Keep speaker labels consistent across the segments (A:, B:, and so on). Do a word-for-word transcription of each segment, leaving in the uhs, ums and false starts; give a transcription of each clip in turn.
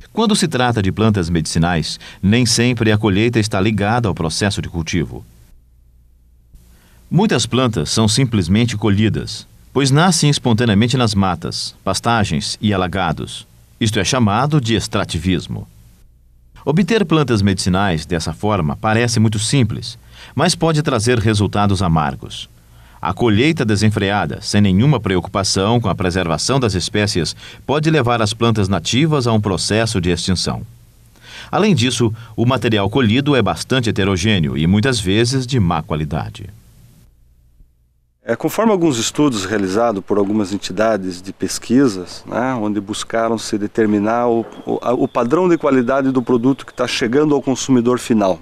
A: Quando se trata de plantas medicinais, nem sempre a colheita está ligada ao processo de cultivo. Muitas plantas são simplesmente colhidas, pois nascem espontaneamente nas matas, pastagens e alagados. Isto é chamado de extrativismo. Obter plantas medicinais dessa forma parece muito simples, mas pode trazer resultados amargos. A colheita desenfreada, sem nenhuma preocupação com a preservação das espécies, pode levar as plantas nativas a um processo de extinção. Além disso, o material colhido é bastante heterogêneo e muitas vezes de má qualidade.
B: É, conforme alguns estudos realizados por algumas entidades de pesquisas, né, onde buscaram se determinar o, o, o padrão de qualidade do produto que está chegando ao consumidor final.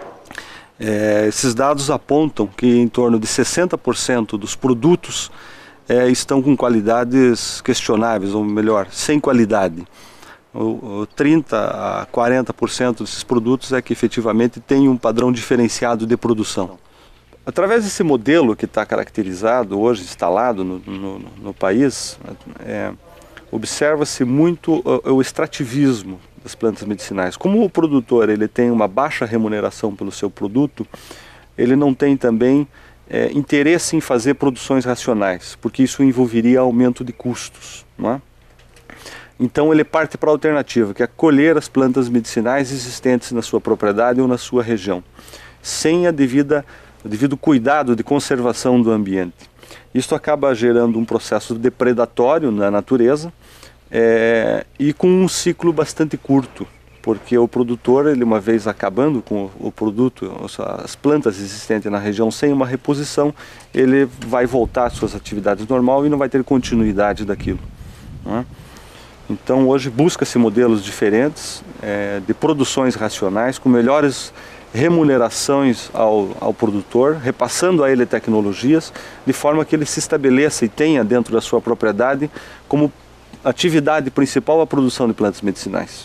B: É, esses dados apontam que em torno de sessenta por cento dos produtos é, estão com qualidades questionáveis, ou melhor, sem qualidade. O, o trinta a quarenta por cento desses produtos é que efetivamente tem um padrão diferenciado de produção. Através desse modelo que está caracterizado hoje, instalado no, no, no país, é, observa-se muito o, o extrativismo das plantas medicinais. Como o produtor ele tem uma baixa remuneração pelo seu produto, ele não tem também é, interesse em fazer produções racionais, porque isso envolveria aumento de custos, não é? Então ele parte para a alternativa, que é colher as plantas medicinais existentes na sua propriedade ou na sua região, sem a devida, o devido cuidado de conservação do ambiente. Isso acaba gerando um processo depredatório na natureza, É, e com um ciclo bastante curto, porque o produtor, ele uma vez acabando com o produto, as plantas existentes na região sem uma reposição, ele vai voltar às suas atividades normais e não vai ter continuidade daquilo, não é? Então hoje busca-se modelos diferentes, é, de produções racionais, com melhores remunerações ao, ao produtor, repassando a ele tecnologias, de forma que ele se estabeleça e tenha dentro da sua propriedade como atividade principal a produção de plantas medicinais.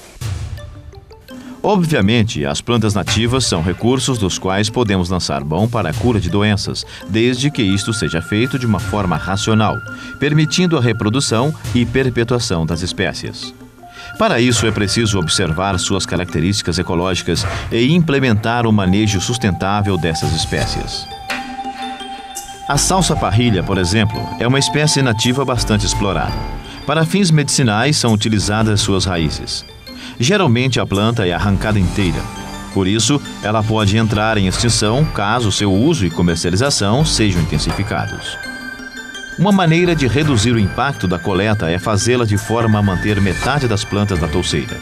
A: Obviamente, as plantas nativas são recursos dos quais podemos lançar mão para a cura de doenças, desde que isto seja feito de uma forma racional, permitindo a reprodução e perpetuação das espécies. Para isso é preciso observar suas características ecológicas e implementar um manejo sustentável dessas espécies. A salsa-parrilha, por exemplo, é uma espécie nativa bastante explorada. Para fins medicinais são utilizadas suas raízes. Geralmente a planta é arrancada inteira. Por isso, ela pode entrar em extinção caso seu uso e comercialização sejam intensificados. Uma maneira de reduzir o impacto da coleta é fazê-la de forma a manter metade das plantas da touceira.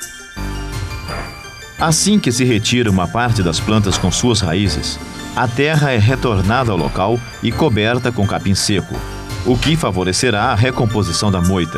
A: Assim que se retira uma parte das plantas com suas raízes, a terra é retornada ao local e coberta com capim seco, o que favorecerá a recomposição da moita.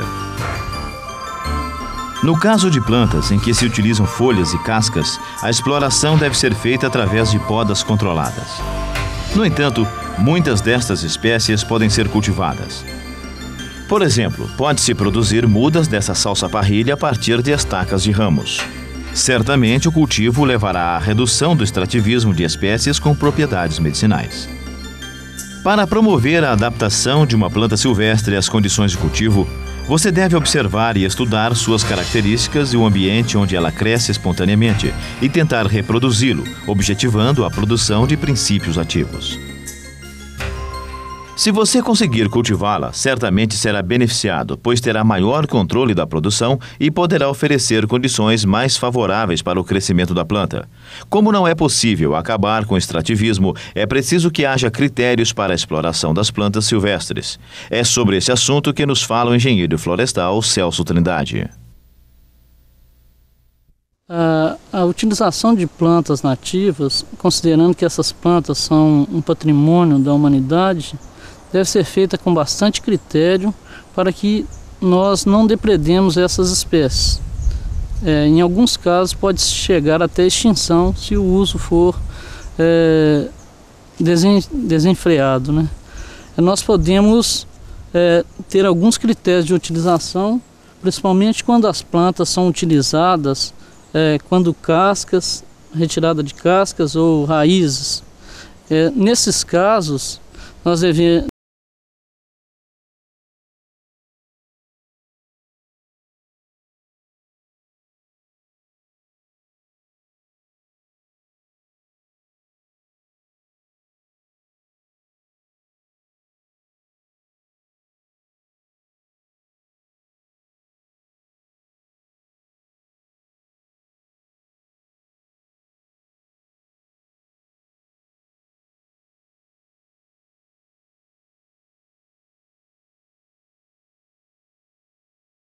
A: No caso de plantas em que se utilizam folhas e cascas, a exploração deve ser feita através de podas controladas. No entanto, muitas destas espécies podem ser cultivadas. Por exemplo, pode-se produzir mudas dessa salsa-parrilha a partir de estacas de ramos. Certamente o cultivo levará à redução do extrativismo de espécies com propriedades medicinais. Para promover a adaptação de uma planta silvestre às condições de cultivo, você deve observar e estudar suas características e o ambiente onde ela cresce espontaneamente e tentar reproduzi-lo, objetivando a produção de princípios ativos. Se você conseguir cultivá-la, certamente será beneficiado, pois terá maior controle da produção e poderá oferecer condições mais favoráveis para o crescimento da planta. Como não é possível acabar com o extrativismo, é preciso que haja critérios para a exploração das plantas silvestres. É sobre esse assunto que nos fala o engenheiro florestal Celso Trindade.
C: A, a utilização de plantas nativas, considerando que essas plantas são um patrimônio da humanidade, deve ser feita com bastante critério para que nós não depredemos essas espécies. É, em alguns casos pode chegar até extinção se o uso for é, desen, desenfreado, né? Nós podemos é, ter alguns critérios de utilização, principalmente quando as plantas são utilizadas, é, quando cascas, retirada de cascas ou raízes. É, nesses casos, nós devemos